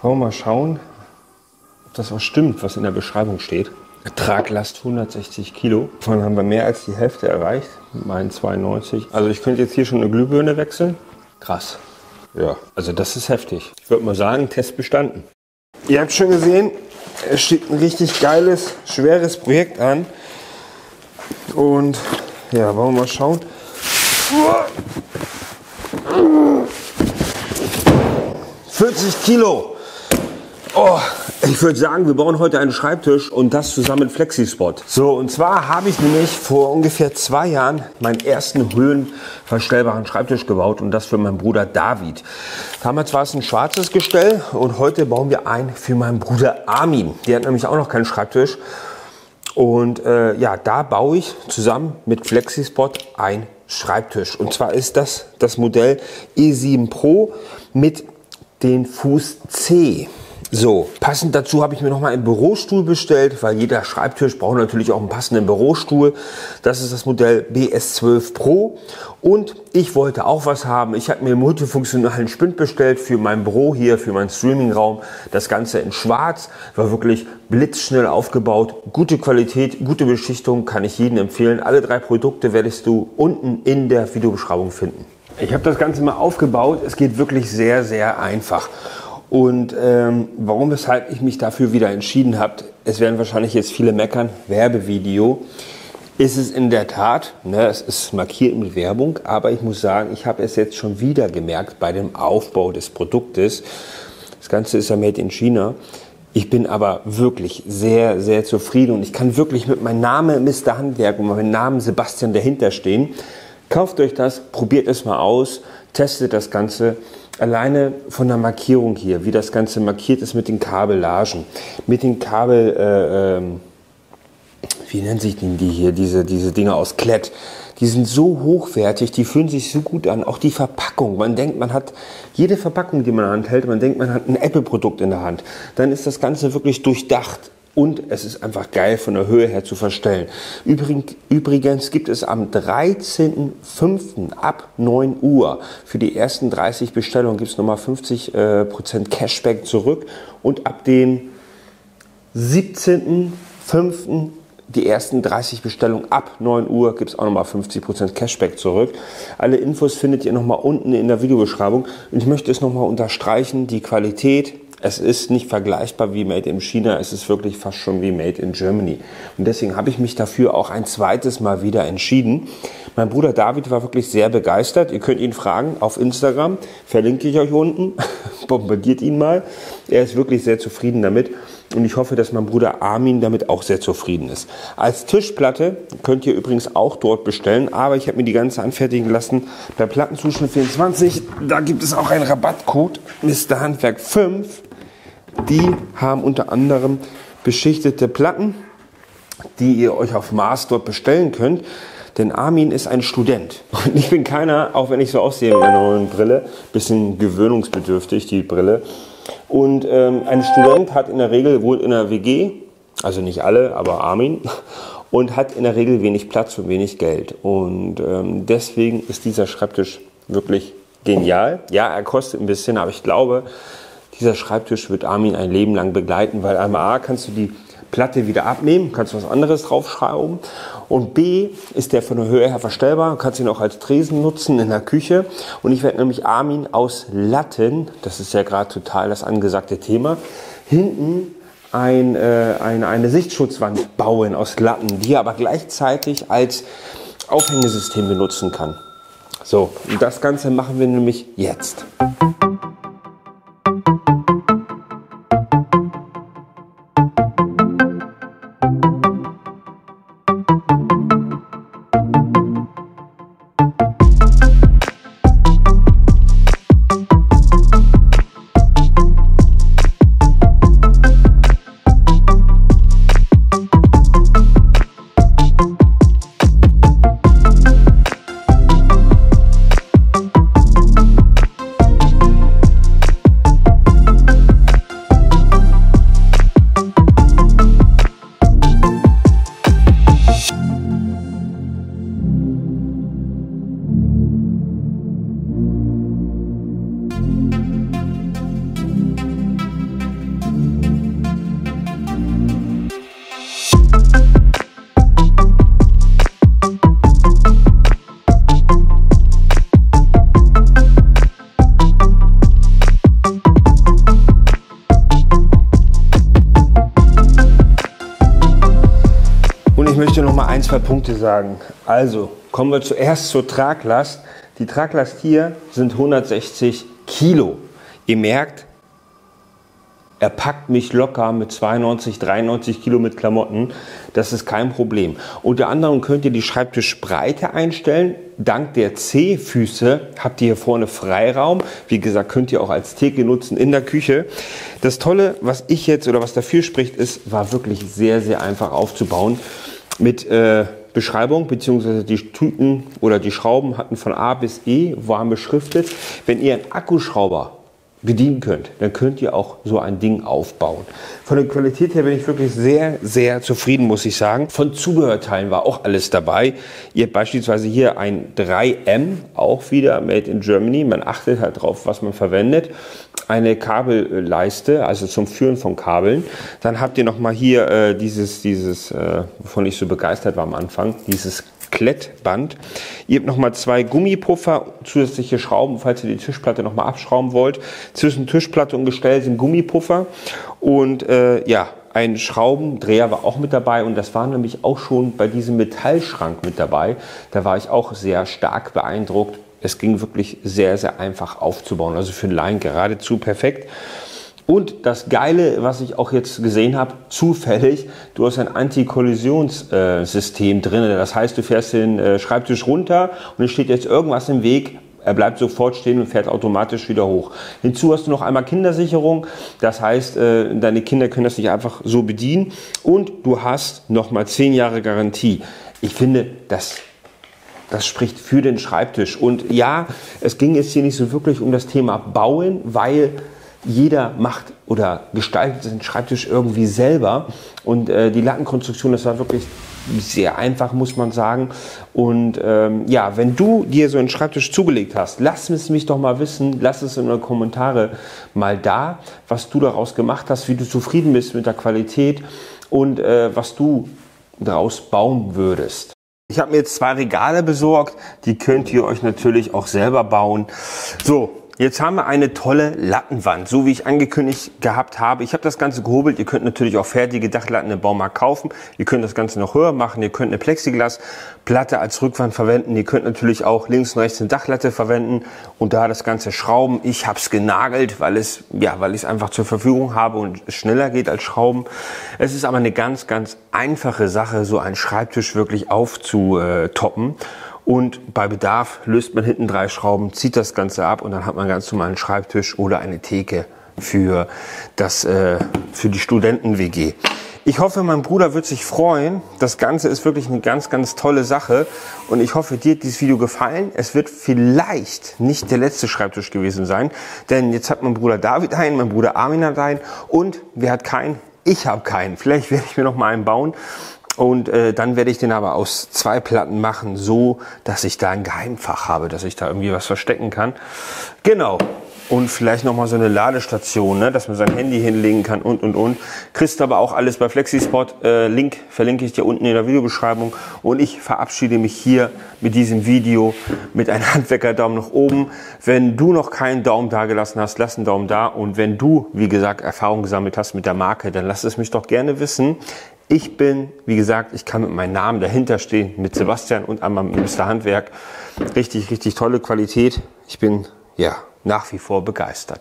Wollen wir mal schauen, ob das auch stimmt, was in der Beschreibung steht. Traglast 160 Kilo. Davon haben wir mehr als die Hälfte erreicht. Mit meinen 92. Also ich könnte jetzt hier schon eine Glühbirne wechseln. Krass. Ja, also das ist heftig. Ich würde mal sagen, Test bestanden. Ihr habt schon gesehen, es steht ein richtig geiles, schweres Projekt an. Und ja, wollen wir mal schauen. 40 Kilo. Oh, ich würde sagen, wir bauen heute einen Schreibtisch und das zusammen mit Flexispot. So, und zwar habe ich nämlich vor ungefähr 2 Jahren meinen ersten höhenverstellbaren Schreibtisch gebaut und das für meinen Bruder David. Damals war es ein schwarzes Gestell und heute bauen wir einen für meinen Bruder Armin. Der hat nämlich auch noch keinen Schreibtisch. Und ja, da baue ich zusammen mit Flexispot einen Schreibtisch. Und zwar ist das das Modell E7 Pro mit den Fuß C. So, passend dazu habe ich mir noch mal einen Bürostuhl bestellt, weil jeder Schreibtisch braucht natürlich auch einen passenden Bürostuhl. Das ist das Modell BS12 Pro und ich wollte auch was haben. Ich habe mir einen multifunktionalen Spind bestellt für mein Büro hier, für meinen Streamingraum. Das Ganze in schwarz, war wirklich blitzschnell aufgebaut. Gute Qualität, gute Beschichtung, kann ich jedem empfehlen. Alle 3 Produkte werdest du unten in der Videobeschreibung finden. Ich habe das Ganze mal aufgebaut. Es geht wirklich sehr, sehr einfach. Und warum, weshalb ich mich dafür wieder entschieden habe, es werden wahrscheinlich jetzt viele meckern, Werbevideo, ist es in der Tat, ne, es ist markiert mit Werbung, aber ich muss sagen, ich habe es jetzt schon wieder gemerkt bei dem Aufbau des Produktes. Das Ganze ist ja made in China. Ich bin aber wirklich sehr, sehr zufrieden und ich kann wirklich mit meinem Namen Mr. Handwerk und meinem Namen Sebastian dahinter stehen. Kauft euch das, probiert es mal aus, testet das Ganze. Alleine von der Markierung hier, wie das Ganze markiert ist mit den Kabellagen, mit den wie nennen sich die hier, diese Dinger aus Klett. Die sind so hochwertig, die fühlen sich so gut an. Auch die Verpackung, man denkt, man hat jede Verpackung, die man in der Hand hält, man denkt, man hat ein Apple-Produkt in der Hand. Dann ist das Ganze wirklich durchdacht. Und es ist einfach geil von der Höhe her zu verstellen. Übrigens gibt es am 13.05. ab 9 Uhr für die ersten 30 Bestellungen gibt es nochmal 50% Cashback zurück. Und ab dem 17.05. die ersten 30 Bestellungen ab 9 Uhr gibt es auch nochmal 50% Cashback zurück. Alle Infos findet ihr nochmal unten in der Videobeschreibung. Und ich möchte es nochmal unterstreichen, die Qualität. Es ist nicht vergleichbar wie Made in China, es ist wirklich fast schon wie Made in Germany. Und deswegen habe ich mich dafür auch ein zweites Mal wieder entschieden. Mein Bruder David war wirklich sehr begeistert. Ihr könnt ihn fragen auf Instagram, verlinke ich euch unten, bombardiert ihn mal. Er ist wirklich sehr zufrieden damit und ich hoffe, dass mein Bruder Armin damit auch sehr zufrieden ist. Als Tischplatte könnt ihr übrigens auch dort bestellen, aber ich habe mir die ganze anfertigen lassen bei Plattenzuschnitt 24. Da gibt es auch einen Rabattcode, Mr. Handwerk 5. Die haben unter anderem beschichtete Platten, die ihr euch auf Maß dort bestellen könnt. Denn Armin ist ein Student. Und ich bin keiner, auch wenn ich so aussehe mit einer neuen Brille, bisschen gewöhnungsbedürftig, die Brille. Und ein Student hat in der Regel wohl in einer WG, also nicht alle, aber Armin, und hat in der Regel wenig Platz und wenig Geld. Und deswegen ist dieser Schreibtisch wirklich genial. Ja, er kostet ein bisschen, aber ich glaube, dieser Schreibtisch wird Armin ein Leben lang begleiten, weil einmal A, kannst du die Platte wieder abnehmen, kannst was anderes draufschrauben und B, ist der von der Höhe her verstellbar, kannst ihn auch als Tresen nutzen in der Küche und ich werde nämlich Armin aus Latten, das ist ja gerade total das angesagte Thema, hinten eine Sichtschutzwand bauen aus Latten, die er aber gleichzeitig als Aufhängesystem benutzen kann. So, und das Ganze machen wir nämlich jetzt. ein, zwei Punkte sagen. Also, kommen wir zuerst zur Traglast. Die Traglast hier sind 160 Kilo. Ihr merkt, er packt mich locker mit 92, 93 Kilo mit Klamotten. Das ist kein Problem. Unter anderem könnt ihr die Schreibtischbreite einstellen. Dank der C-Füße habt ihr hier vorne Freiraum. Wie gesagt, könnt ihr auch als Theke nutzen in der Küche. Das Tolle, was ich jetzt oder was dafür spricht, ist, war wirklich sehr, sehr einfach aufzubauen. Mit Beschreibung, beziehungsweise die Tüten oder die Schrauben hatten von A bis E, waren beschriftet. Wenn ihr einen Akkuschrauber bedienen könnt, dann könnt ihr auch so ein Ding aufbauen. Von der Qualität her bin ich wirklich sehr, sehr zufrieden, muss ich sagen. Von Zubehörteilen war auch alles dabei. Ihr habt beispielsweise hier ein 3M, auch wieder made in Germany. Man achtet halt drauf, was man verwendet. Eine Kabelleiste, also zum Führen von Kabeln. Dann habt ihr nochmal hier dieses, wovon ich so begeistert war am Anfang, dieses Klettband. Ihr habt nochmal 2 Gummipuffer, zusätzliche Schrauben, falls ihr die Tischplatte nochmal abschrauben wollt. Zwischen Tischplatte und Gestell sind Gummipuffer und ja, ein Schraubendreher war auch mit dabei und das war nämlich auch schon bei diesem Metallschrank mit dabei. Da war ich auch sehr stark beeindruckt. Es ging wirklich sehr, sehr einfach aufzubauen, also für einen Laien geradezu perfekt. Und das Geile, was ich auch jetzt gesehen habe, zufällig, du hast ein Anti-Kollisionssystem drin. Das heißt, du fährst den Schreibtisch runter und es steht jetzt irgendwas im Weg. Er bleibt sofort stehen und fährt automatisch wieder hoch. Hinzu hast du noch einmal Kindersicherung. Das heißt, deine Kinder können das nicht einfach so bedienen. Und du hast nochmal 10 Jahre Garantie. Ich finde, das spricht für den Schreibtisch. Und ja, es ging jetzt hier nicht so wirklich um das Thema Bauen, weil jeder macht oder gestaltet den Schreibtisch irgendwie selber. Und die Lattenkonstruktion, das war wirklich sehr einfach, muss man sagen. Und ja, wenn du dir so einen Schreibtisch zugelegt hast, lass es mich doch mal wissen, lass es in den Kommentare mal da, was du daraus gemacht hast, wie du zufrieden bist mit der Qualität und was du daraus bauen würdest. Ich habe mir jetzt 2 Regale besorgt, die könnt ihr euch natürlich auch selber bauen. So. Jetzt haben wir eine tolle Lattenwand, so wie ich angekündigt gehabt habe. Ich habe das Ganze gehobelt. Ihr könnt natürlich auch fertige Dachlatten im Baumarkt kaufen. Ihr könnt das Ganze noch höher machen. Ihr könnt eine Plexiglasplatte als Rückwand verwenden. Ihr könnt natürlich auch links und rechts eine Dachlatte verwenden und da das Ganze schrauben. Ich habe es genagelt, weil ich es einfach zur Verfügung habe und es schneller geht als Schrauben. Es ist aber eine ganz, ganz einfache Sache, so einen Schreibtisch wirklich aufzutoppen. Und bei Bedarf löst man hinten 3 Schrauben, zieht das Ganze ab und dann hat man ganz normal einen Schreibtisch oder eine Theke für die Studenten-WG. Ich hoffe, mein Bruder wird sich freuen. Das Ganze ist wirklich eine ganz, ganz tolle Sache. Und ich hoffe, dir hat dieses Video gefallen. Es wird vielleicht nicht der letzte Schreibtisch gewesen sein. Denn jetzt hat mein Bruder David einen, mein Bruder Armin hat einen. Und wer hat keinen? Ich habe keinen. Vielleicht werde ich mir noch mal einen bauen. Und dann werde ich den aber aus 2 Platten machen, so dass ich da ein Geheimfach habe, dass ich da irgendwie was verstecken kann. Genau. Und vielleicht nochmal so eine Ladestation, ne, dass man sein Handy hinlegen kann und. Kriegst aber auch alles bei Flexispot. Link verlinke ich dir unten in der Videobeschreibung. Und ich verabschiede mich hier mit diesem Video mit einem Handwerker-Daumen nach oben. Wenn du noch keinen Daumen da gelassen hast, lass einen Daumen da. Und wenn du, wie gesagt, Erfahrung gesammelt hast mit der Marke, dann lass es mich doch gerne wissen. Ich bin, wie gesagt, ich kann mit meinem Namen dahinter stehen, mit Sebastian und einmal mit Mr. Handwerk. Richtig, richtig tolle Qualität. Ich bin, ja, nach wie vor begeistert.